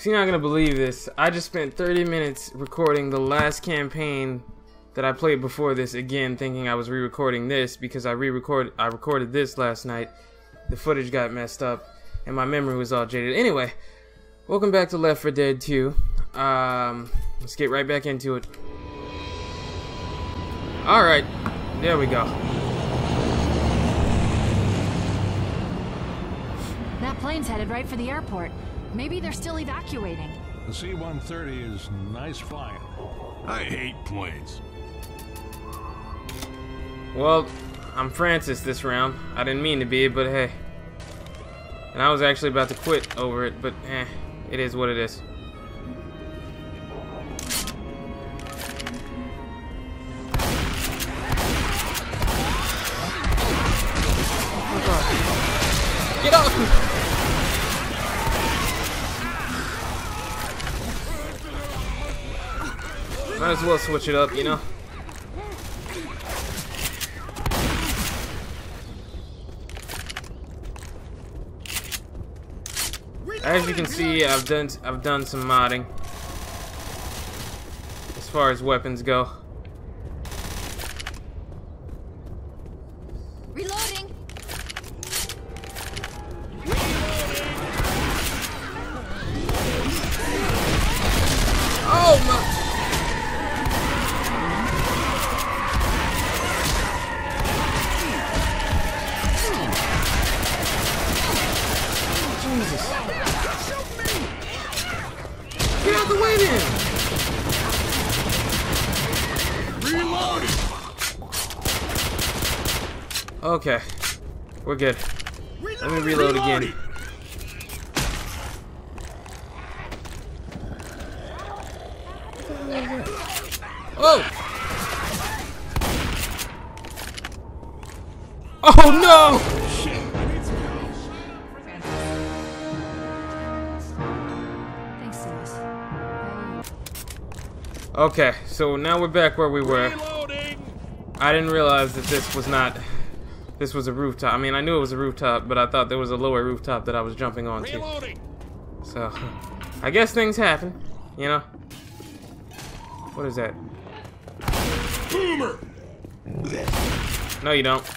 You're not gonna believe this. I just spent 30 minutes recording the last campaign that I played before this again, thinking I was re-recording this because I recorded this last night. The footage got messed up and my memory was all jaded. Anyway, welcome back to L4D2. Let's get right back into it. Alright, there we go. That plane's headed right for the airport. Maybe they're still evacuating. The C-130 is nice flying. I hate planes. Well, I'm Francis this round. I didn't mean to be, but hey. And I was actually about to quit over it, but it is what it is. Oh God. Get off me! Might as well switch it up, you know? As you can see, I've done some modding as far as weapons go. Reloading. Oh my! Jesus. Get out the way then! Reloading! Okay. We're good. Let me reload again. Oh! Oh no! Okay, so now we're back where we were. I didn't realize that this was a rooftop. I mean, I knew it was a rooftop, but I thought there was a lower rooftop that I was jumping onto. So, I guess things happen, you know? What is that? Boomer! No, you don't.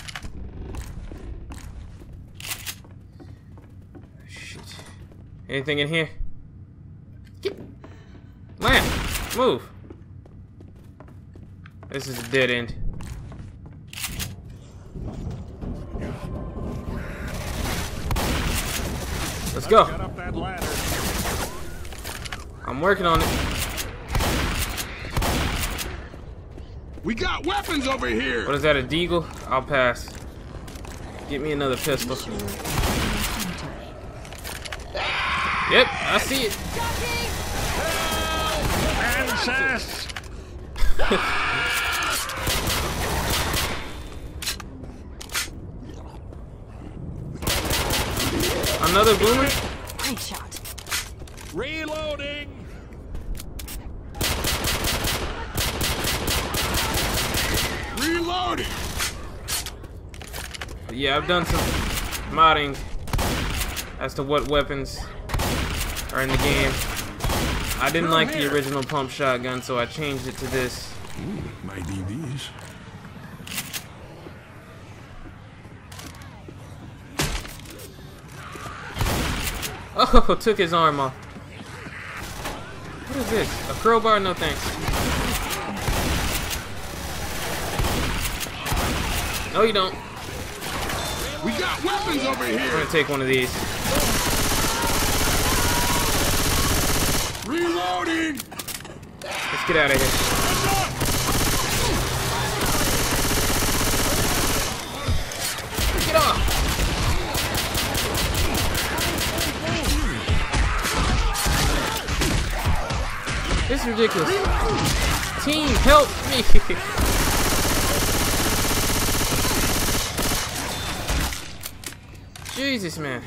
Shit. Anything in here? Get. Land! Move! This is a dead end. Let's go. Get up that ladder. I'm working on it. We got weapons over here! What is that, a deagle? I'll pass. Get me another pistol. Yep, I see it. Princess! Another boomer? Great shot. Reloading! Reloading! Yeah, I've done some modding as to what weapons are in the game. I didn't like the original pump shotgun, so I changed it to this. Ooh, my DVs. Oh, took his arm off. What is this? A crowbar? No thanks. No, you don't. We got weapons over I'm here! gonna take one of these. Reloading! Let's get out of here. Get off! This is ridiculous. Team, help me! Jesus, man.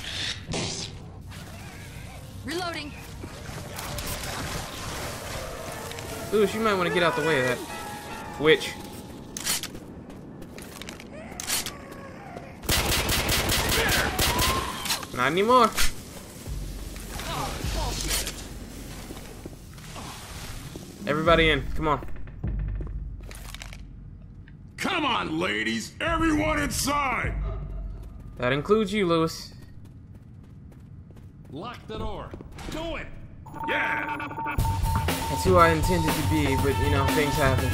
Reloading. Lewis, you might want to get out the way of that. Which? Not anymore. Everybody in. Come on. Come on, ladies. Everyone inside. That includes you, Lewis. Lock the door. Do it. Yeah. That's who I intended to be, but you know, things happen.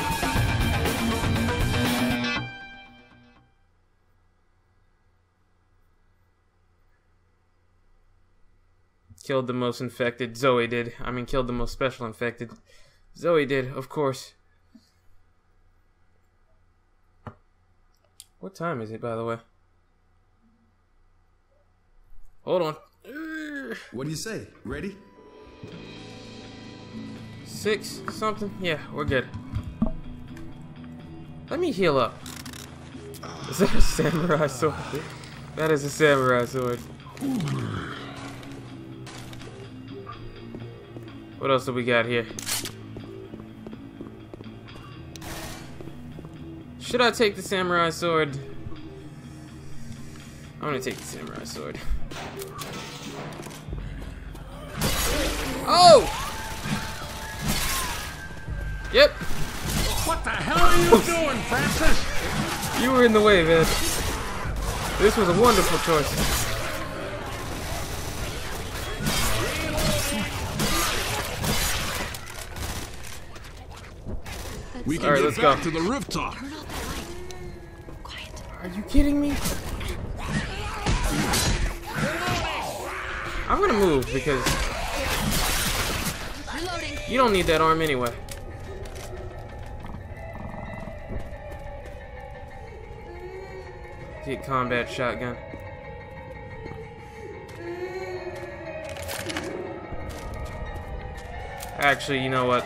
Killed the most infected. Zoe did. I mean, killed the most special infected. Zoe did, of course. What time is it, by the way? Hold on. What do you say? Ready? 6 something? Yeah, we're good. Let me heal up. Is that a samurai sword? That is a samurai sword. What else do we got here? Should I take the samurai sword? I'm gonna take the samurai sword. Oh! Yep. What the hell are you doing, Francis? You were in the way, man. This was a wonderful choice. We can All right, get let's back go. to the rooftop. Turn off that light. Quiet. Are you kidding me? I'm gonna move because Reloading. you don't need that arm anyway. Get combat shotgun. Actually, you know what?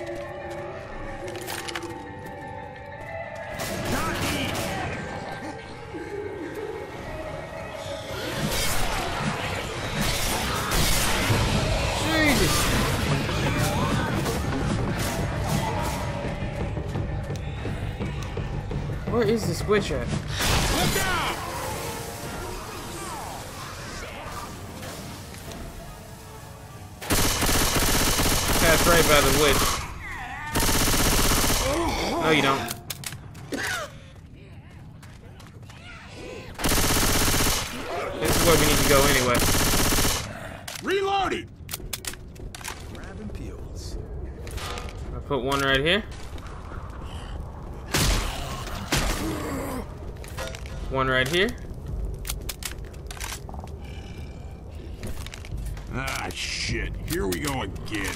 Jesus. Where is the switch at? Look out! Pass right by the witch. No, you don't. This is where we need to go anyway. Reloading. Grabbing peels. I'll put one right here. One right here. Ah, shit. Here we go again.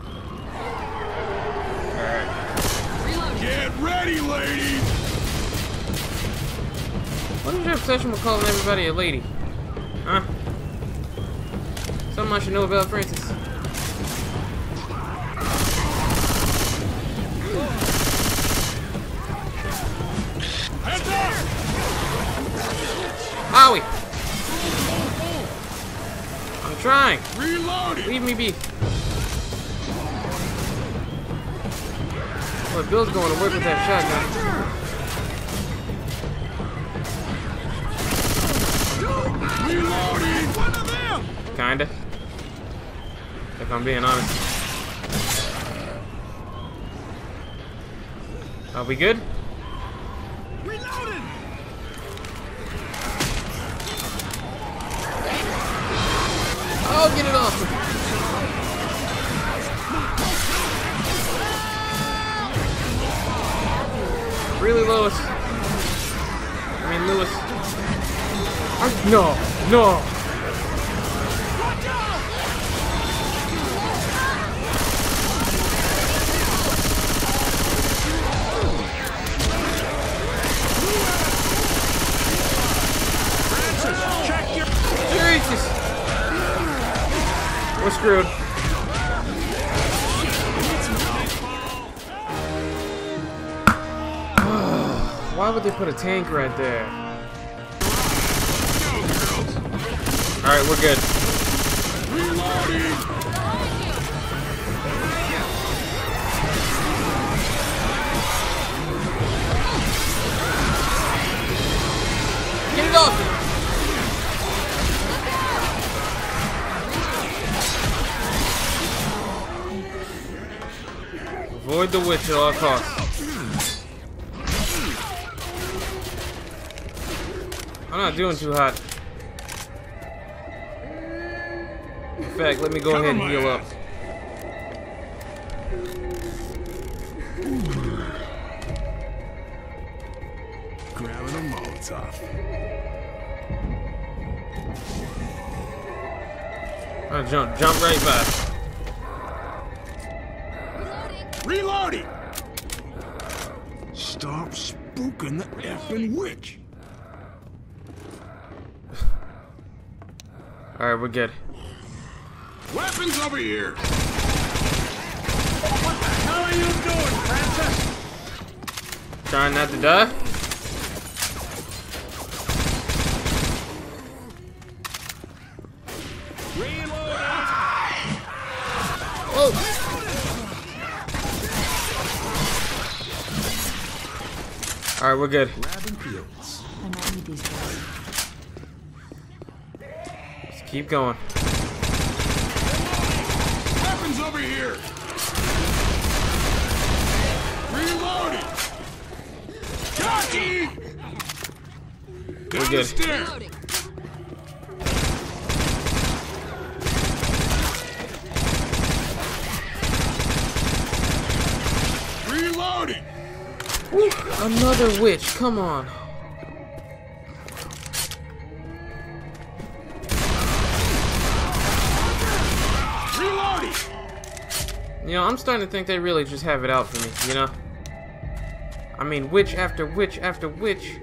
Alright. Get ready, ladies. What is your obsession with calling everybody a lady? Huh? Something I should know about Francis. Heads up! Howie! I'm trying. Reloading. Leave me be. Boy, Bill's going to work with that shotgun. Reloading. One of them. Kinda. If I'm being honest. Are we good? Reloading. Oh, get it off! Really, Lois? I mean, Lewis. No, no. Francis, check your... Jesus. We're screwed. Why would they put a tank right there? Alright, we're good. Reloading. Get it off! Avoid the witch at all costs. I'm not doing too hot. In fact, let me go ahead and heal up. Grabbing a Molotov. I'll jump right by. Reloading! Stop spooking the effing witch! Alright, we're good. Weapons over here! What the hell are you doing, Francis? Trying not to die. Reload! Oh! Alright, we're good. Grabbing peels. I might need these guys. Let's keep going. Weapons over here! Reloading! Jockey! We're good. Downstairs! Reloading! Woo, another witch, come on. Reloading! You know, I'm starting to think they really just have it out for me, you know? I mean, witch after witch after witch.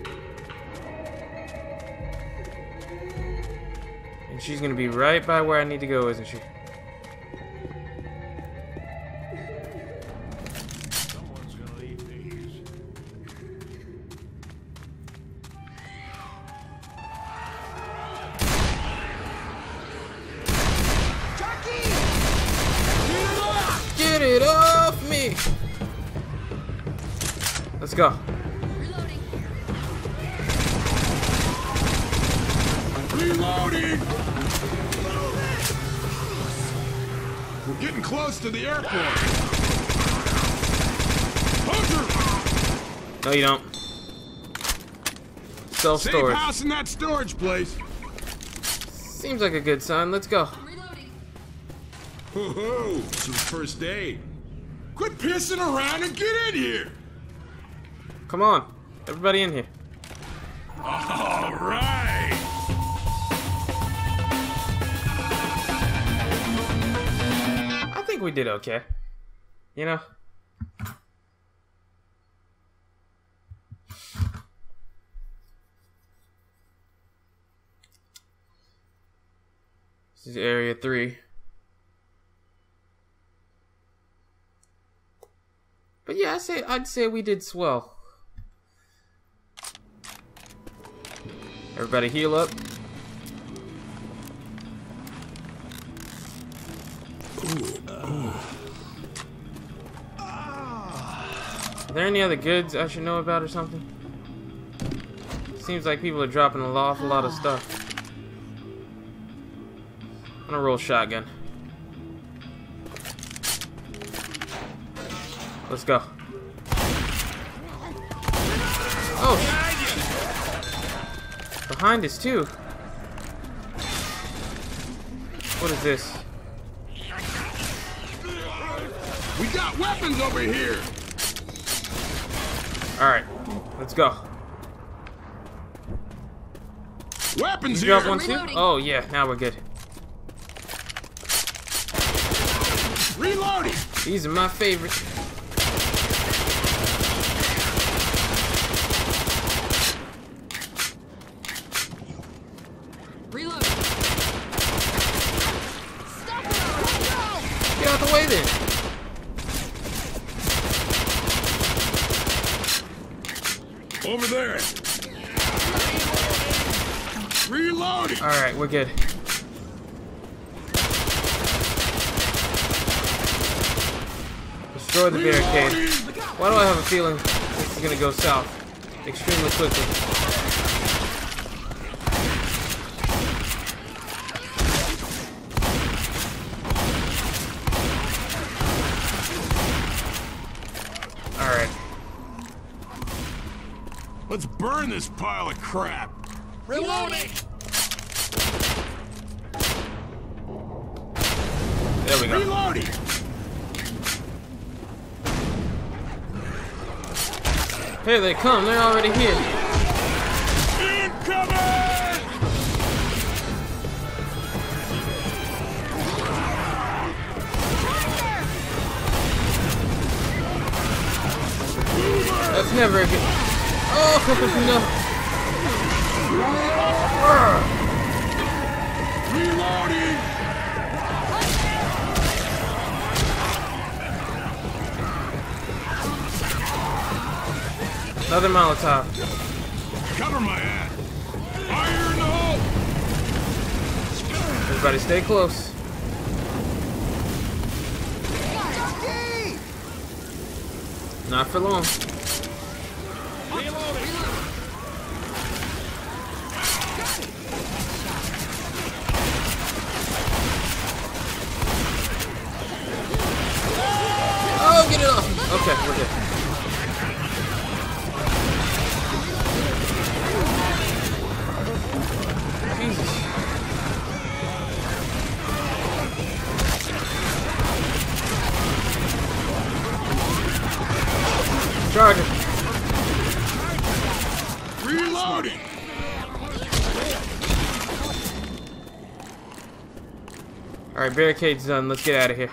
And she's gonna be right by where I need to go, isn't she? Someone's gonna eat these. Get it off me! Let's go. Reloading! We're getting close to the airport. Hunter! No, you don't. Safe Self-storage. house in that storage place. Seems like a good sign. Let's go. Ho-ho! Some first aid. Quit pissing around and get in here! Come on. Everybody in here. All right! I think we did okay. You know? This is Area 3. But yeah, I'd say we did swell. Everybody heal up. Are there any other goods I should know about or something? Seems like people are dropping an awful lot of stuff. I'm gonna roll shotgun. Let's go. Oh! Behind us too. What is this? We got weapons over here! Alright, let's go. Weapons You here! drop one too? Oh yeah, now we're good. Reloading! These are my favorite. Reload. Stop it! Get out the way then. Over there! Reloading! Alright, we're good. Destroy the barricade. Reloading! Why do I have a feeling this is gonna go south extremely quickly? Let's burn this pile of crap. Reloading! There we go. Reloading! Here they come. They're already here. Incoming! That's never a good. Oh no! Reloading! Another Molotov. Cover my ass! Fire in the hole! Everybody, stay close. Not for long. Oh, get it off! Okay, we're good. Jesus. Charger. Reloading! Alright, barricade's done. Let's get out of here.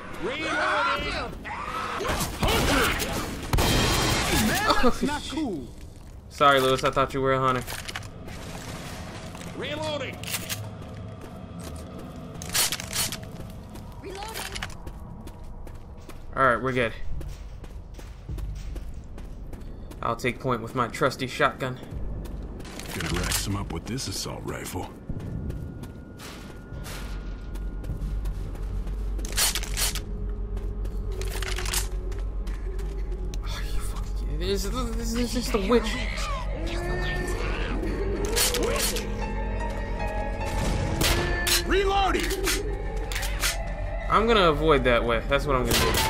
That's not cool. Sorry, Lewis. I thought you were a hunter. Reloading! Alright, we're good. I'll take point with my trusty shotgun. Gonna rack some up with this assault rifle. Oh, you fucking... This is just a witch. Reloading! I'm gonna avoid that way. That's what I'm gonna do.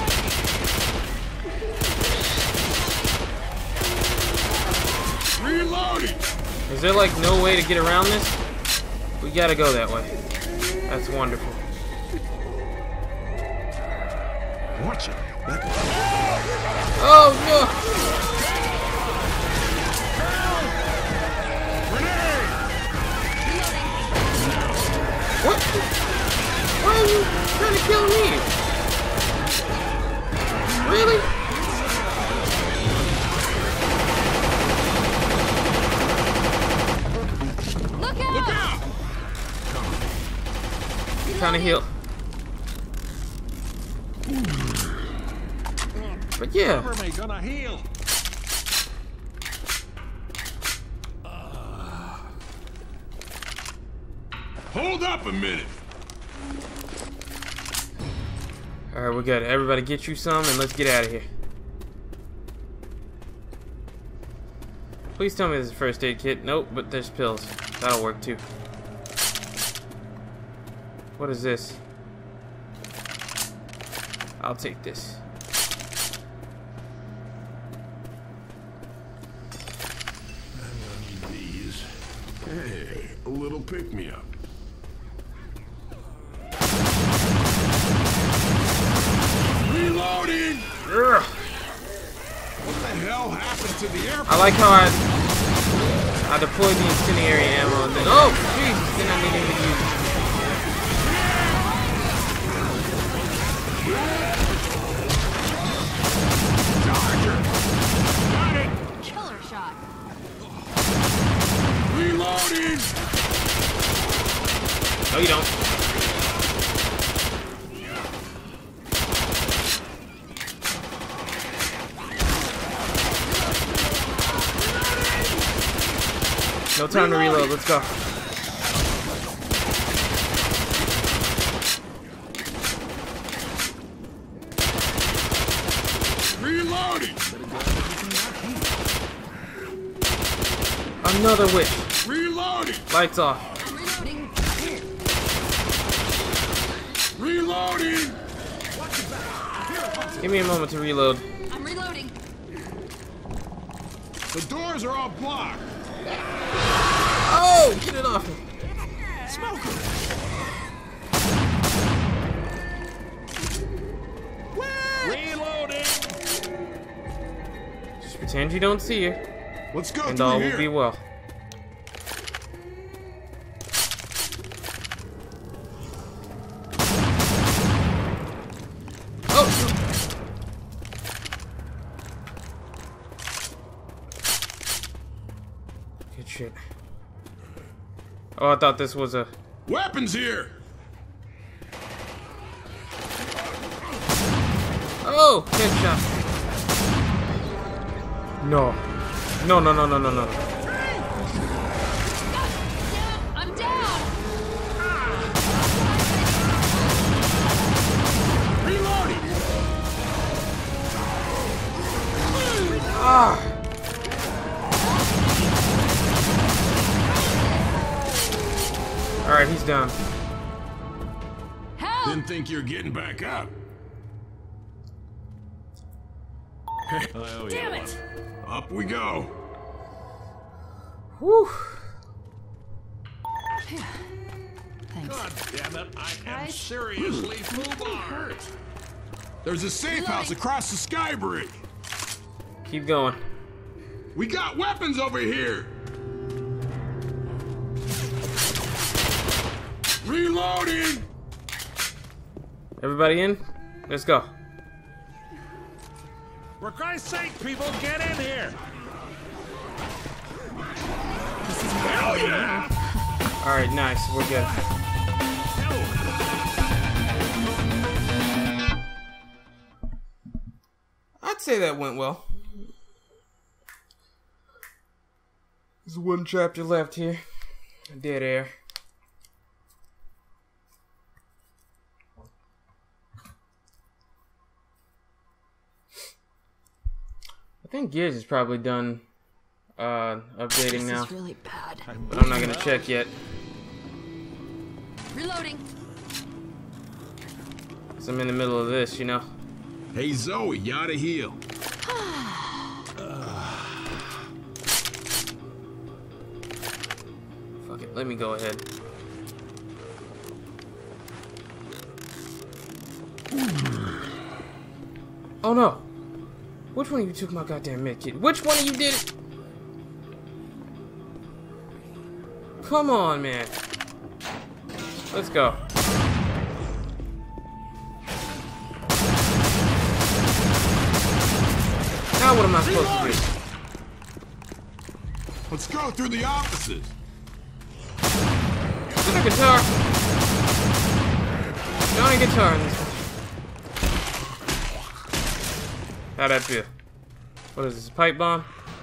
Reloading! Is there like no way to get around this? We gotta go that way. That's wonderful. Watch it. Oh no! What? Why are you trying to kill me? Really? Look out! Look out! Trying to heal. But yeah. Cover me, gonna heal. Hold up a minute! Alright, we're good. Everybody get you some and let's get out of here. Please tell me there's a first aid kit. Nope, but there's pills. That'll work too. What is this? I'll take this. These. Hey, a little pick-me-up. Reloading! Ugh. What the hell happened to the airport? I like how I deployed the incendiary ammo and then oh Jesus, then I didn't even use it. Killer shot. Reloading! No, you don't. No time to reload. Let's go. Reloading! Another witch. Reloading! Lights off. Reloading! Give me a moment to reload. I'm reloading. The doors are all blocked. Oh, get it off me. Smoke him. Reloading. Just pretend you don't see her, Let's go and through all here. will be well. Oh! Good shit. Oh, I thought this was a... Weapons here. Oh! Headshot. No. No, no, no, no, no, no. I'm down. Reloading. Ah! Alright, he's down. Help! Didn't think you're getting back up. Damn it! Up we go. Whew. Thanks. God damn it, I am seriously full-bar. There's a safe house across the sky bridge. Keep going. We got weapons over here. Reloading. Everybody in? Let's go. For Christ's sake, people, get in here. Hell yeah. Alright, nice. We're good. I'd say that went well. There's one chapter left here. Dead air. I think Gears is probably done updating now. This is really bad. But I'm not gonna check yet. Reloading. Cause I'm in the middle of this, you know. Hey Zoe, you oughta heal. Fuck it, let me go ahead. Oh no! Which one of you took my goddamn med kit? Which one of you did it? Come on, man. Let's go. Now what am I supposed to do? Let's go through the offices. Is it a guitar? Johnny guitar in this one. How'd that feel? What is this, a pipe bomb?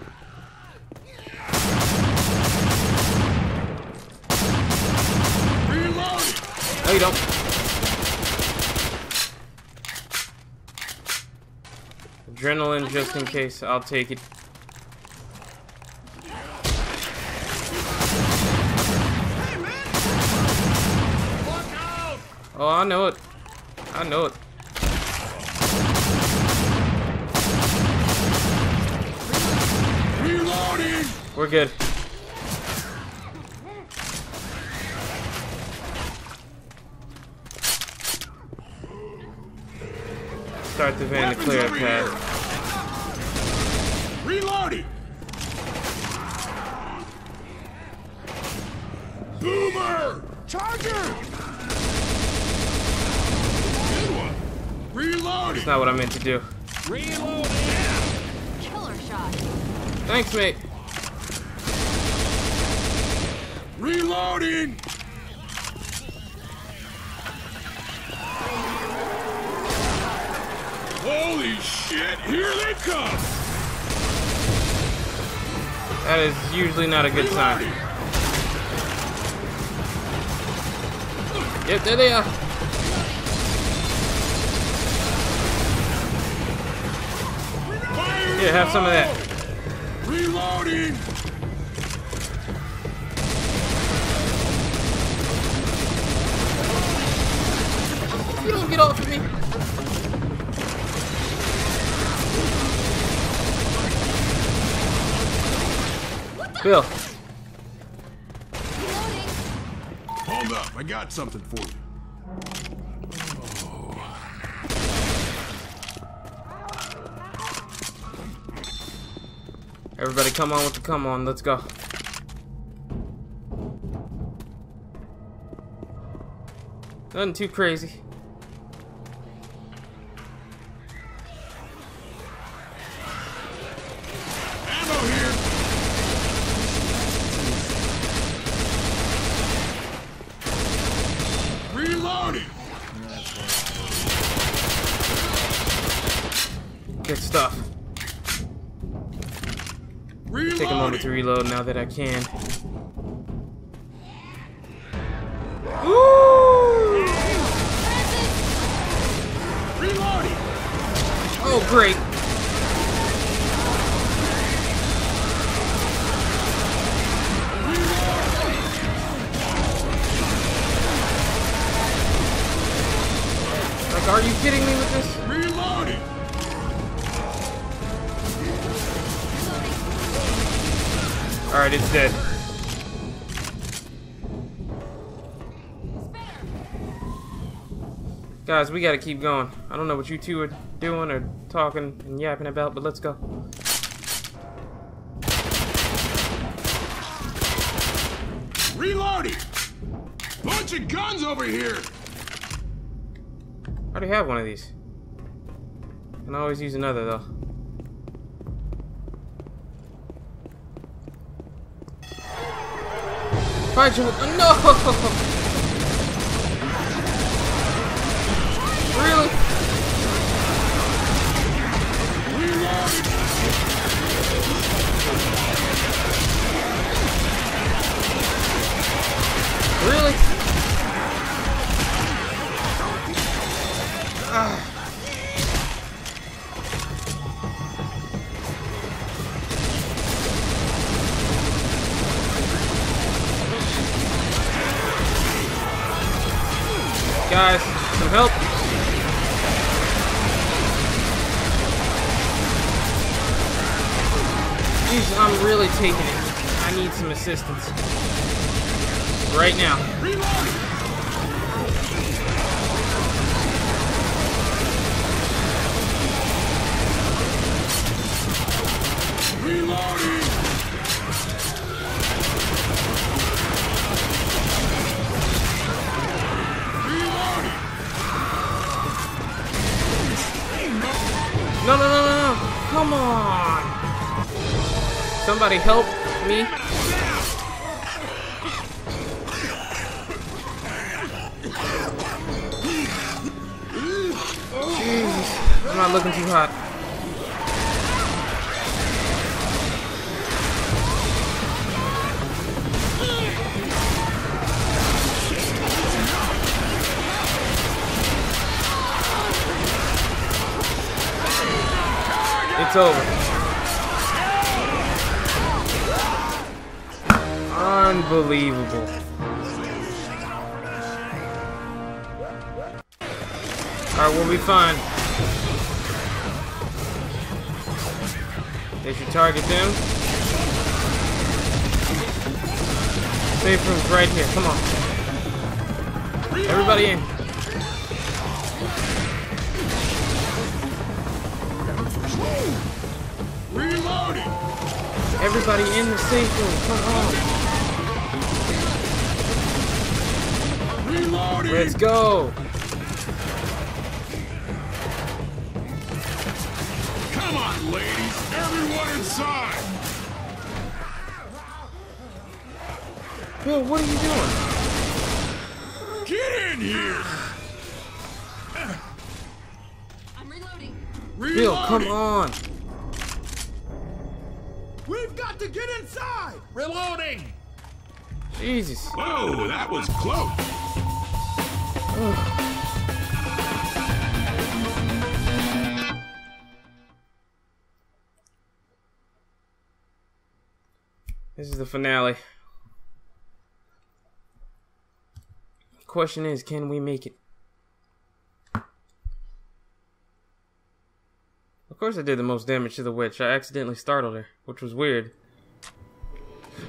Reloading. No, you don't. Adrenaline, just in case. I'll take it. Oh, I know it. I know it. Reloading. We're good. Start the van to Weapons clear a over path. here. Reloading. Boomer. Charger. Good one. Reloading. That's not what I meant to do. Reloading. Killer shot. Thanks, mate. Reloading. Holy shit, here they come! That is usually not a good sign. Reloading. Yep, there they are. Fire Here, have some of that. Reloading! You don't get off of me. Bill. Hold up, I got something for you. Everybody come on with the come on, let's go. Nothing too crazy. Ammo here! Reloading! Good stuff. Reloading! Take a moment to reload now that I can. Woo! Reloading! Oh, great. Like, are you kidding me with this? Reloading! Alright, it's dead. Guys, we gotta keep going. I don't know what you two are doing or talking and yapping about, but let's go. Reloading! Bunch of guns over here! I already have one of these. Can always use another, though. Fight you! No! Really? Really? Guys, some help. Jeez, I'm really taking it. I need some assistance. Right now. Reloading! No, no, no, no, no. Come on. Somebody help me. Jeez. I'm not looking too hot. It's over. Unbelievable. Alright, we'll be fine. They should target them. Safe room's right here. Come on. Everybody in. Reloading! Everybody in the safe room. Come on. Reloading! Let's go. Come on, ladies! Everyone inside! Bill, what are you doing? Get in here! I'm reloading. Reloading! Bill, come on. We've got to get inside! Reloading! Jesus. Whoa, that was close! This is the finale. The question is, can we make it? Of course I did the most damage to the witch. I accidentally startled her, which was weird.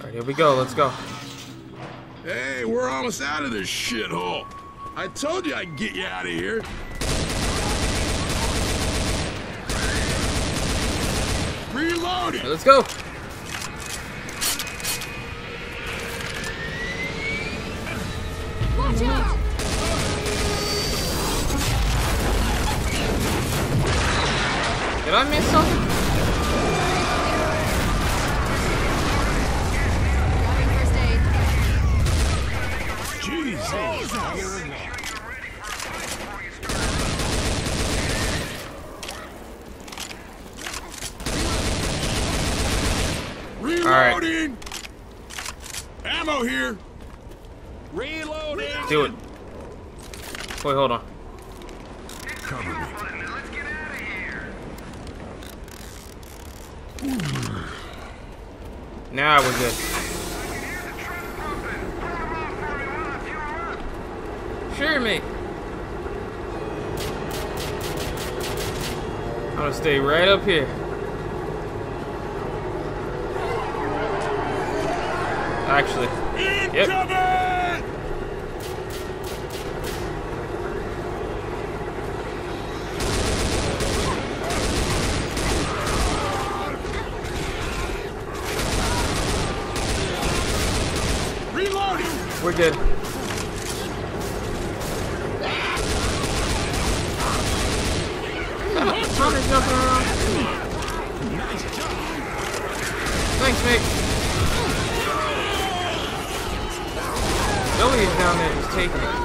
Alright, here we go. Let's go. Hey, we're almost out of this shithole. I told you I'd get you out of here. Reloading. Alright, let's go. Watch out! Did I miss something? Grabbing first aid. Jesus. Reloading. Ammo here. Reloading. Do it. Wait, hold on. Cover me. Now we're good. Sure, mate. I'm gonna stay right up here. Actually, yep. Incoming! Reloading! We're good. Hunter's jumping around. Thanks, Mick. Billy is down there just taking it.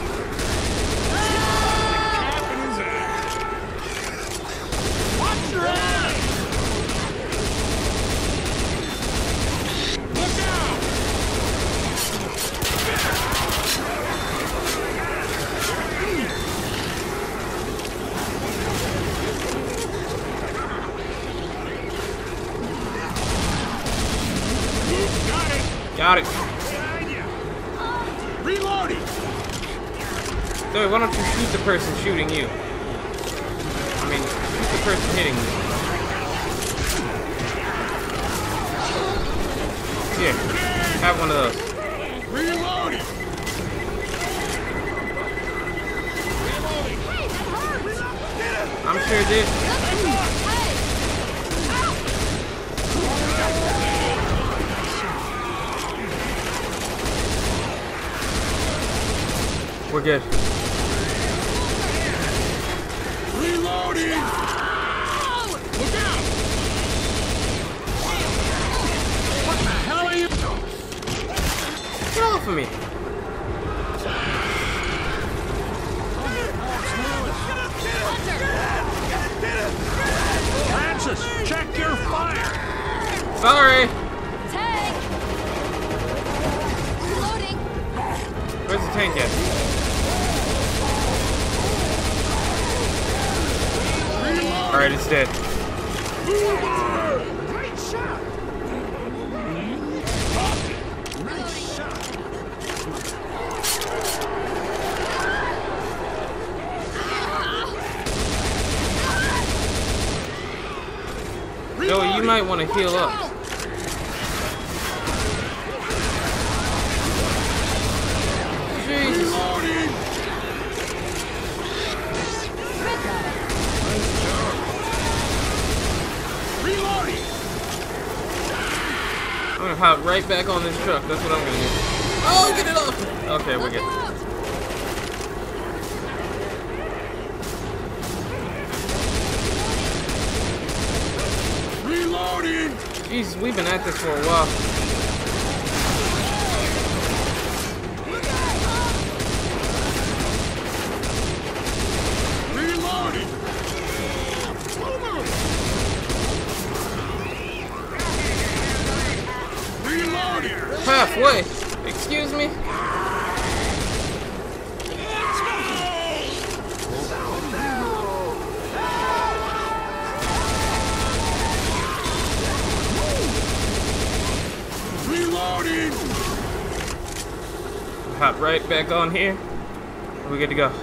Watch your ass! Look out! Got it. Reloading! So why don't you shoot the person shooting you? I mean, shoot the person hitting you. Here, have one of those. Reloading! I'm sure it did. We're good. Reloading! Look out! What the hell are you doing? Get off of me. Francis, check your fire. Sorry. Tank! Reloading. Where's the tank at? Alright, it's dead. Great shot. Nice shot. Joey, you might want to heal up. Jesus. Reloading! I'm gonna hop right back on this truck. That's what I'm gonna do. Oh, get it off! Okay, we're good. Reloading! Jesus, we've been at this for a while. Reloading! Reloading! Halfway. Excuse me? Reloading! Hop right back on here. We're good to go.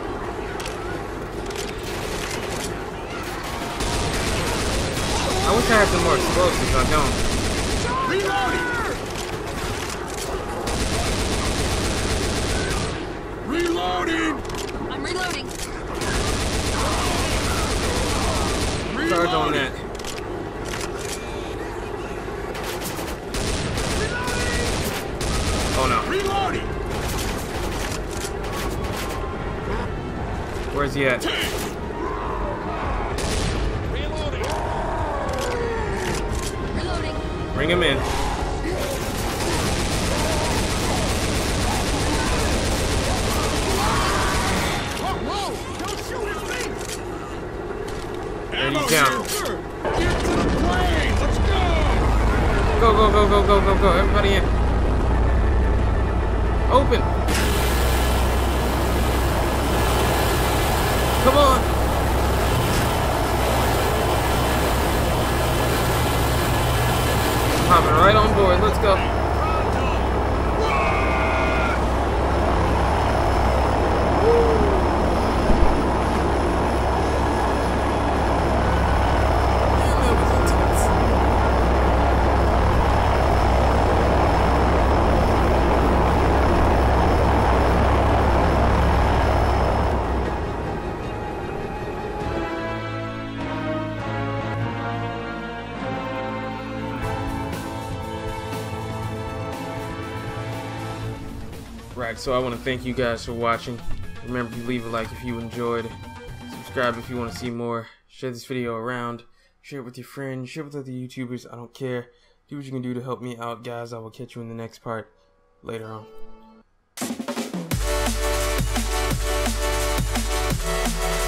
I wish I have some more explosives. I don't. Reloading! Reloading! I'm reloading. Charge on that. Oh no. Reloading! Where's he at? Reloading. Bring him in. And he's down. Get to the plane! Let's go! Go, go, go, go, go, go, go. Everybody in. Open. Come on. Hopping right on board. Let's go. Right, so I want to thank you guys for watching. Remember to leave a like if you enjoyed. Subscribe if you want to see more. Share this video around. Share it with your friends. Share it with other YouTubers. I don't care. Do what you can do to help me out, guys. I will catch you in the next part later on.